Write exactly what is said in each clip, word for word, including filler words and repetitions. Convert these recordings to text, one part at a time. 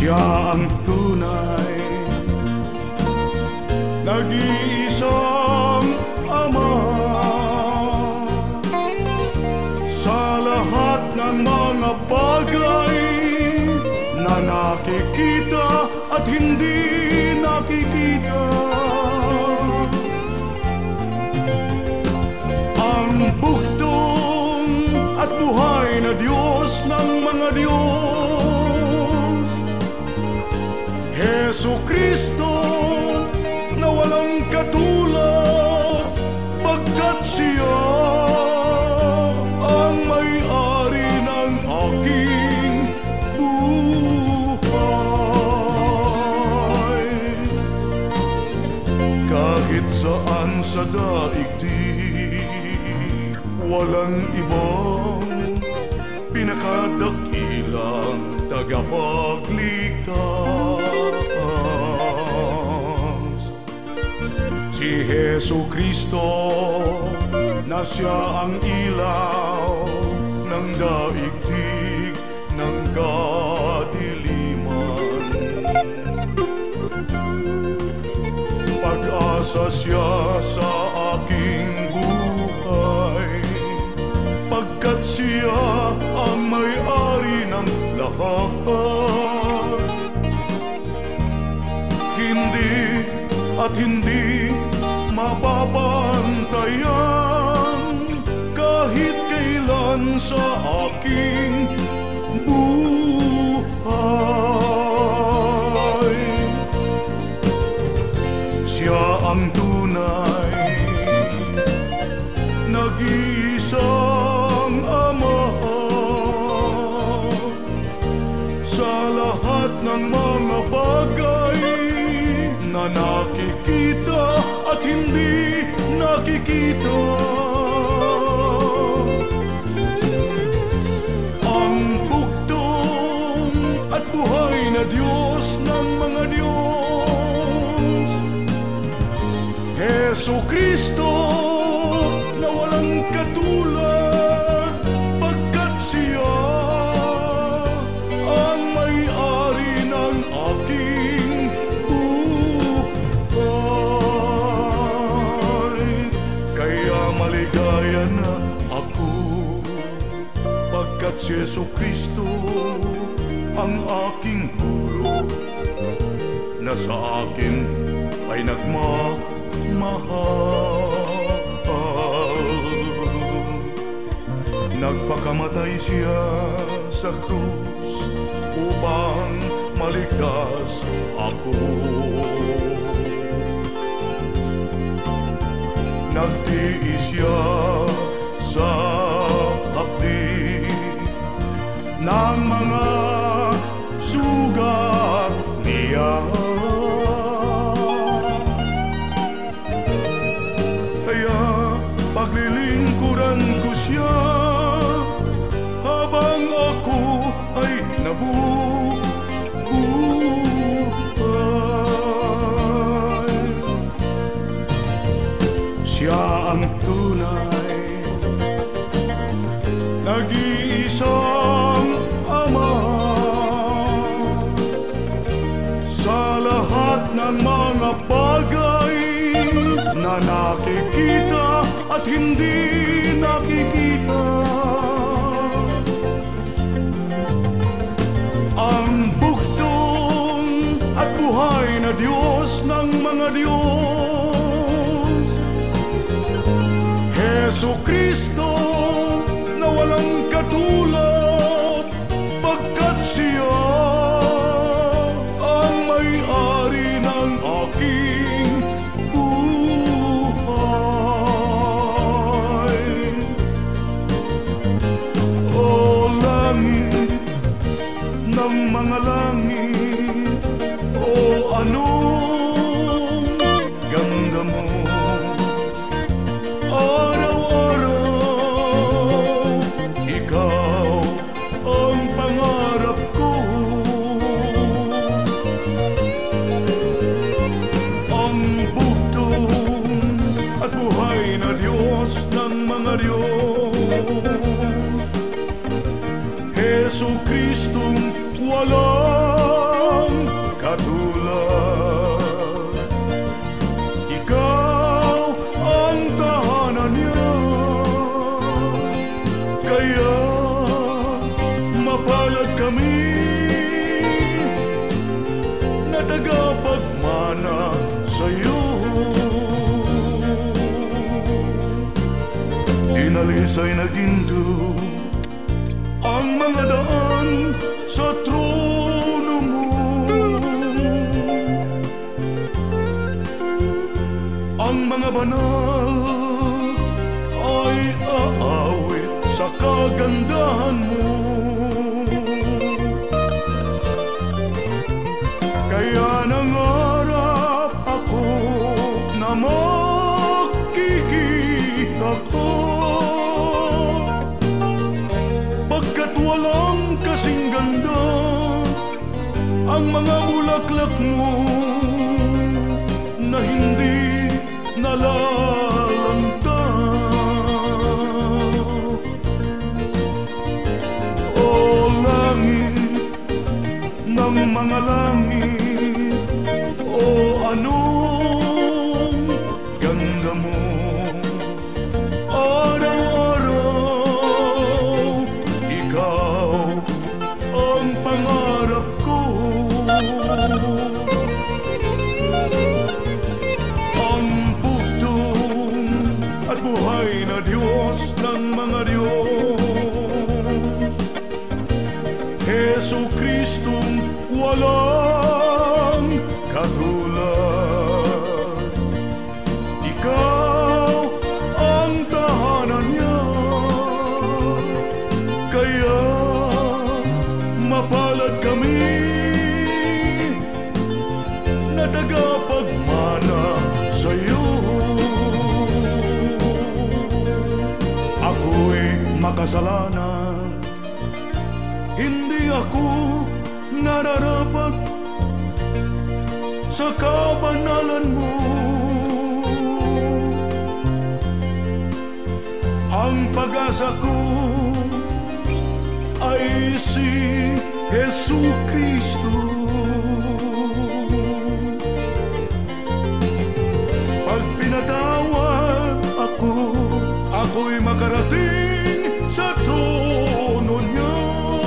Siya ang tunay, nag-iisang Ama. Sa lahat ng mga bagay na nakikita at hindi nakikita, ang bugtong at buhay na Diyos ng mga Diyos, Jesucristo, na walang katulad, pagkat siya ang may-ari ng aking buhay. Kahit saan sa daigdig, walang ibang pinakadakilang tagapagligtas. Si Jesucristo na siya ang ilaw ng daigdig ng kadiliman. Pag-asa siya sa aking buhay, pagkat siya ang may-ari ng lahat. Hindi at hindi mapapantayan kahit kailan sa aking buhay. Siya ang tunay, nag-iisang Ama. Sa lahat ng mga bagay na nakikita at hindi nakikita, ang bugtong at buhay na Diyos ng mga Diyos, Jesucristo, na walang katulad, pagkat siya ang may-ari ng aking buhay. Kaya maligaya na ako, pagkat si Jesucristo ang aking guro, na sa akin ay nagmamahal. Nagpakamatay siya sa krus upang maligtas ako. Nagtiis siya sa hapdi ng mga sugat niya. Kaya paglilingkuran ko siya habang ako ay nabubuhay. Siya ang tunay, nag-iisang Ama. Sa lahat ng mga bagay na nakikita at hindi nakikita, ang bugtong at buhay na Diyos ng mga Diyos, Jesucristo, na walang katulad, pagkat siya ang may-ari ng aking buhay. O langit ng mga langit, o anong ganda mo, araw-araw ikaw ang pangarap ko. Ang bugtong at buhay na Diyos ng mga Diyos, Jesucristong walang katulad. Ikaw ang tahanan niya, kaya mapalad kami na tagapagmana sa'yo. Dinalisay na ginto ang mga daan sa trono mo. Ang mga banal ay aawit sa kagandahan mo. Kaya nangarap ako na makikita ko, pagkat walang kasing ganda ang mga bulaklak mo na hindi nalalanta. O langit ng mga langit, o anong ganda mo. Araw-araw ikaw ang pangarap ko. Ang bugtong at buhay na Diyos ng mga Diyos, Hesu Kristong walang katulad. Ikaw ang tahanan niya, kaya mapalad kami na tagapagmana sa'yo. Ako'y makasalanan, hindi ako nararapat sa kabanalan mo. Ang pag-asa ko ay si Hesu Kristo. Pag pinatawad ako, ako'y makarating sa trono niya.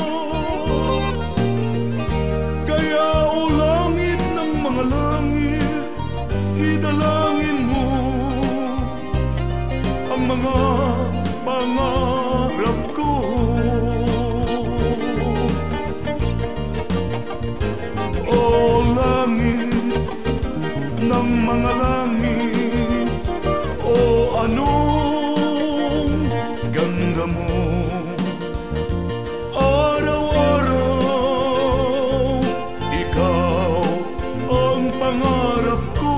Kaya o langit ng mga langit, idalangin mo ang mga pangarap ko. O langit ng mga langit, o anong ganda mo. Araw-araw ikaw ang pangarap ko.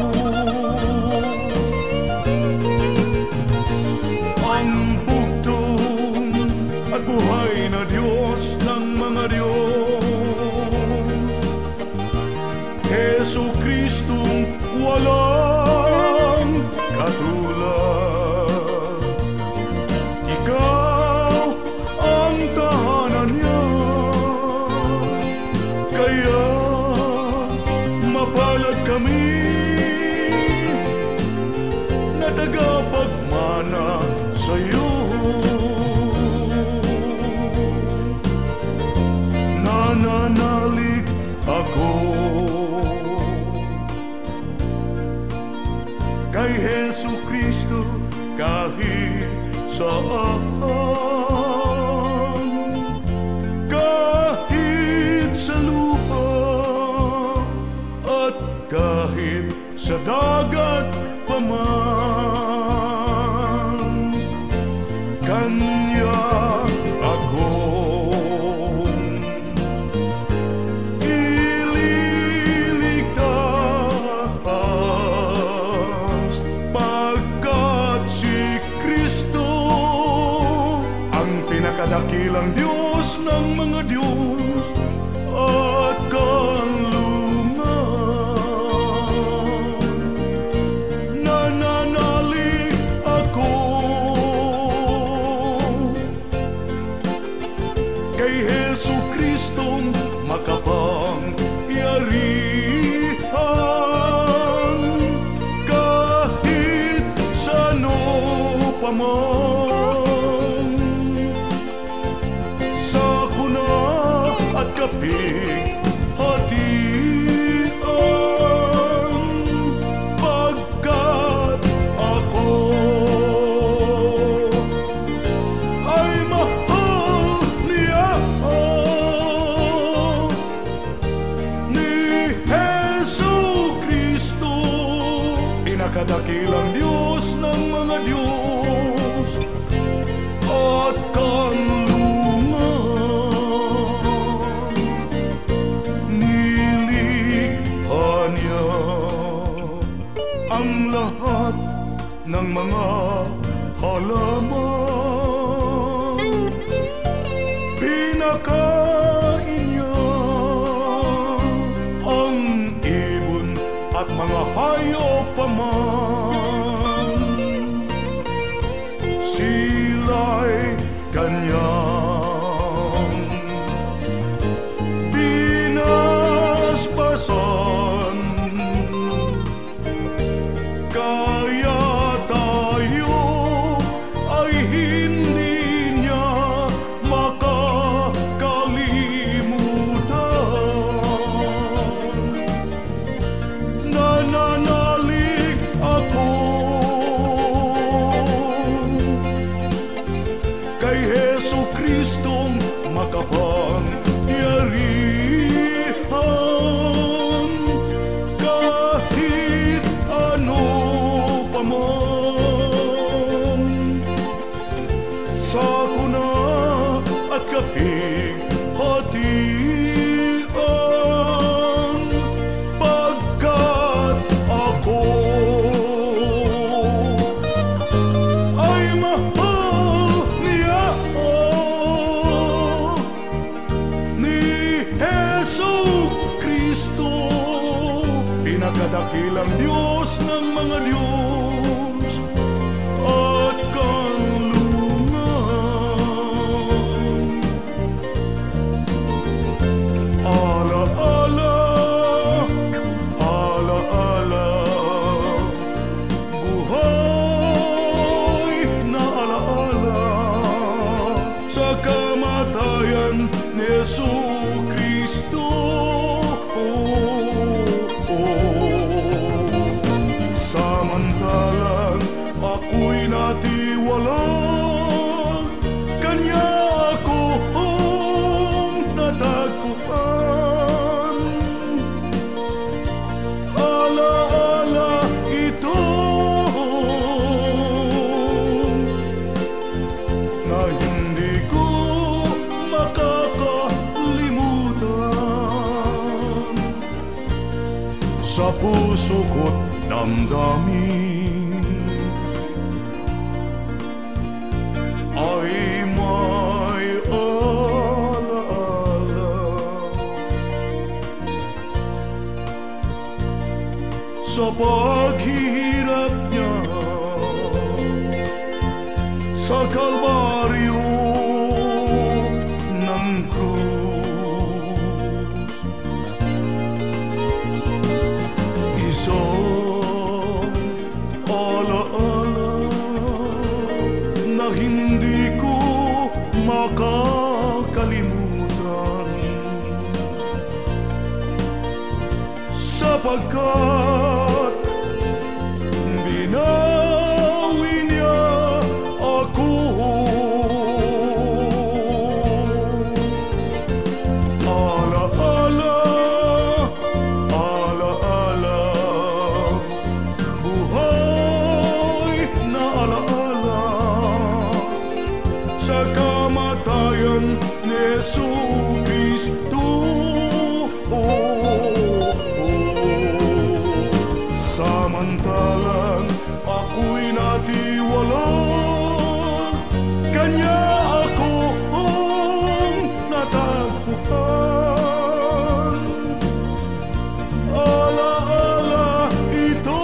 Ang bugtong at buhay na Diyos ng mga Diyos, Hesu Kristong walang katulad. Ikaw ang tahanan niya, kaya mapalad kami na tagapagmana sa'yo. Nananalig ako kay Hesu Kristo kahit saan, kahit sa lupa at kahit sa dagat paman. Kanya akong ililigtas, pagkat si Kristo ang pinakadakilang Diyos ng mga Diyos at kanlungan. Nananalig ako kay Hesu Kristong makapangyarihan. at kanlungan. Nilikha niya ang lahat ng mga halaman. Pinakain niya ang ibon at mga hayop pa man. Sila'y kanyang binasbasan, kaya tayo ay hindi niya makakalimutan. Nananalig ako kay Jesucristong makapangyarihan, kahit ano pa man. Sakuna at kapighatian, pagkat ako ay mahal niya, ni Jesucristo, pinakadakilang Diyos ng mga Diyos at kanlungan. Ala-ala, ala-ala, buhay na ala-ala sa kamatayan ni Jesucristo. Samantalang ako'y natiwala, kanya akong natagpuan. Ala-ala ito na hindi ko makakalimutan. Sa puso ko't damdamin ay may ala-ala sa paghihirap niya sa Kalbaryo ng krus. Isang ala-ala na hindi ko makakalimutan, sapagkat binawi niya ako. Ala-ala, ala-ala, buhay na ala-ala sa kamatayan ni Jesucristo. Samantalang ako'y natiwala, kanya akong natagpuan. Ala-ala ito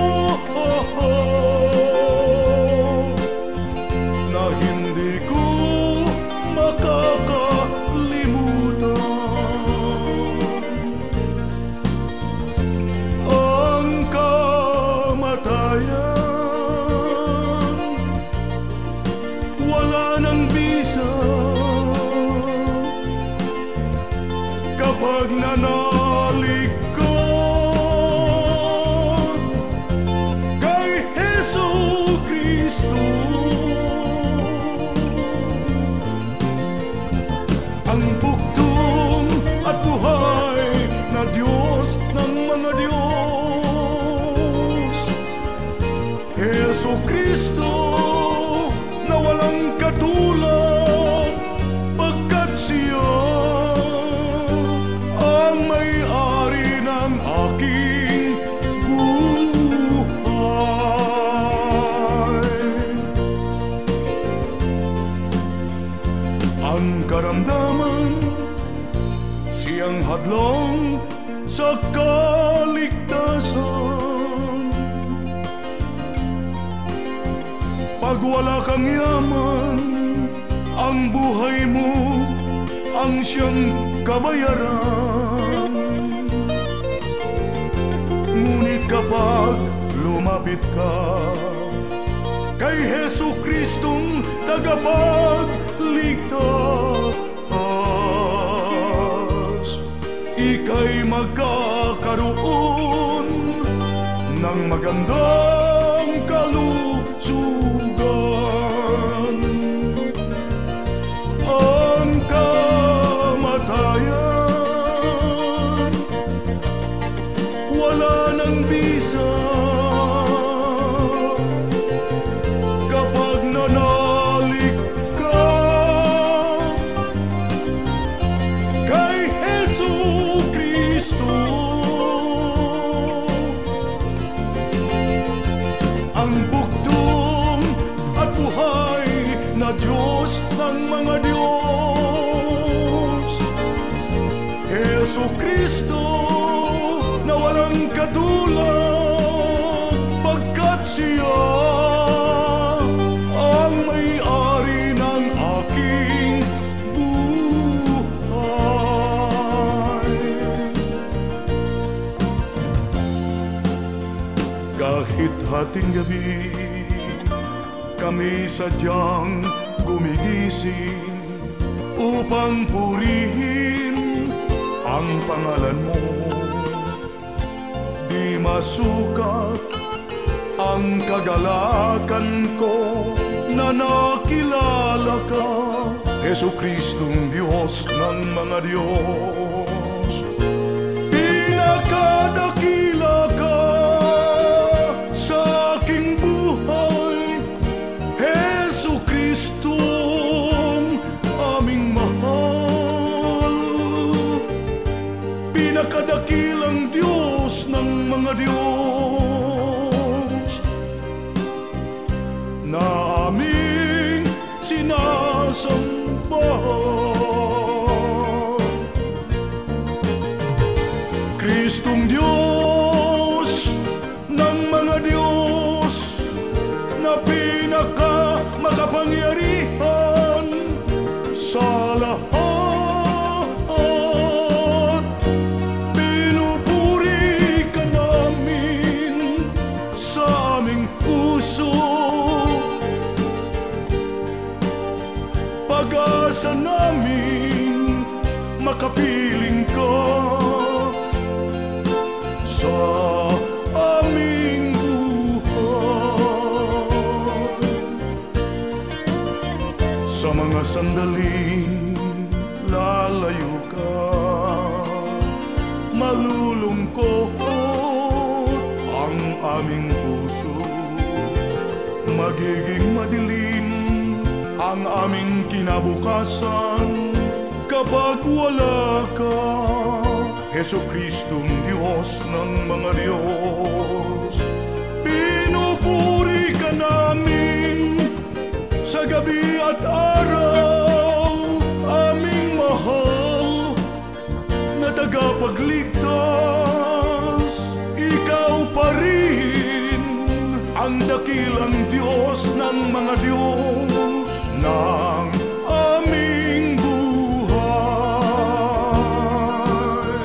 na hindi ko makakalimutan. Ang kamatayan, wala nang bisa kapag nanalig ka kay Jesucristo. Ang bugtong at buhay na Diyos ng mga Diyos, Jesucristo na walang katulad. ang karamdaman, siyang hadlong sa kaligtasan. Pag wala kang yaman, ang buhay mo ang siyang kabayaran. Ngunit kapag lumapit ka kay Hesu Kristong tagapagligtas, ika'y magkakaroon ng magandang kalusugan. Ang kamatayan wala nang bisa kapag nanalig ka kay Hesu Kristo. Ang bugtong at buhay na Diyos ng mga Diyos, Hesu Kristo na walang katulad, pagkat siya ang may-ari ng aking buhay. Kahit hating gabi kami sadyang gumigising upang purihin ang pangalan mo. Di masukat ang kagalakan ko na nakilala ka, Hesu Kristong Diyos ng mga Diyos. Pinakadakila ka sa aking buhay, Hesu Kristong aming mahal. Pinakadakilang Diyos ng mga Diyos na aming sinasamba. Kristong Diyos ng mga Diyos na pinaka makapangyarihan sa lahat, pinupuri ka namin sa aming puso. Pag-asa namin makapiling ka sa aming buhay. Sa mga sandaling lalayo ka, malulungkot ang aming puso, magiging madilim ang aming kinabukasan kapag wala ka, Hesu Kristong Diyos ng mga Diyos. Pinupuri ka namin sa gabi at araw, aming mahal na tagapagligtas. Ikaw pa rin ang dakilang Diyos ng mga Diyos ng aming buhay.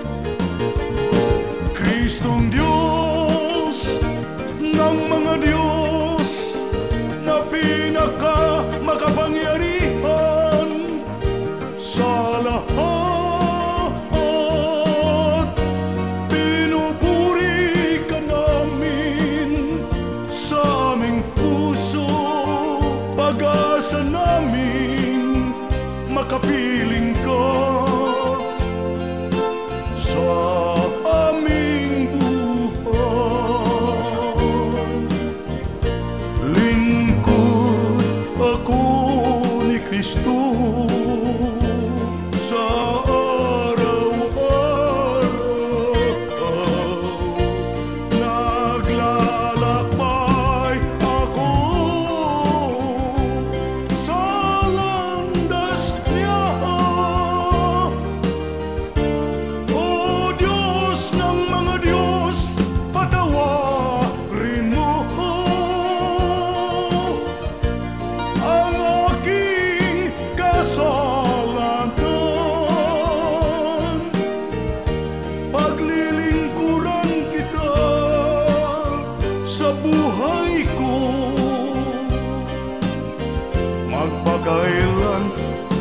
Kristong Diyos ng mga Diyos na pinaka makapangyarihan sa lahat, pinupuri ka namin sa aming puso. Pag-asa namin makapiling ka sa aming buhay. Lingkod ako ni Kristo sa araw-araw. Naglalakbay ako sa landas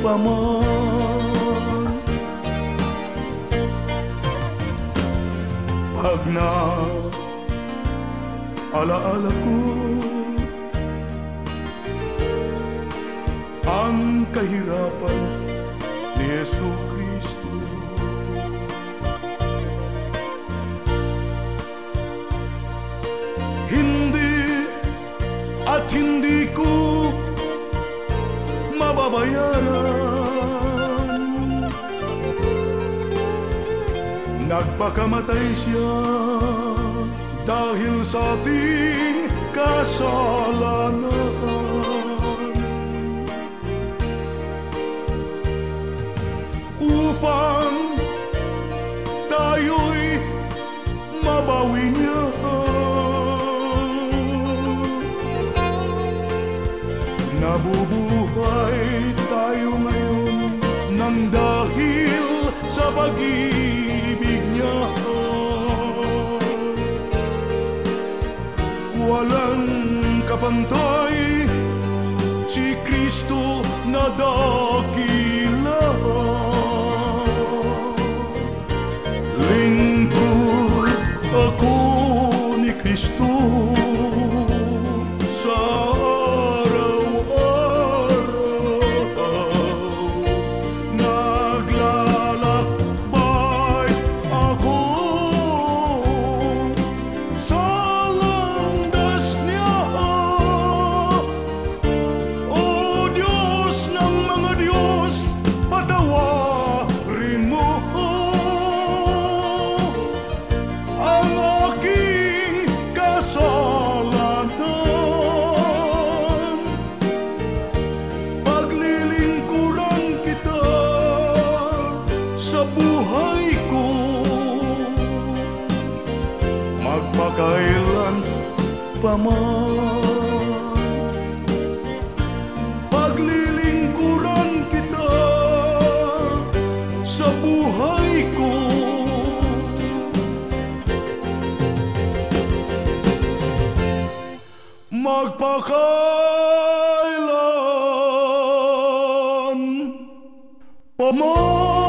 paman. Pag na alaala ko ang kahirapan ni Yesu Kristo, hindi at hindi ko mababayaran. Nagpakamatay siya dahil sa ating kasalanan, upang tayo'y mabawi niya. Nabubuhay tayo ngayon nang dahil sa pag-ibig niya. Walang kapantay si Kristo na dakila. Lingkod ako ni Kristo sa magpakailan paman. Paglilingkuran kita sa buhay ko, magpakailan paman.